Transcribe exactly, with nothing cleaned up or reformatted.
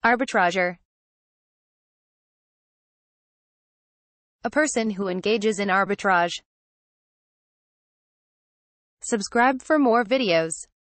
Arbitrager. A person who engages in arbitrage. Subscribe for more videos.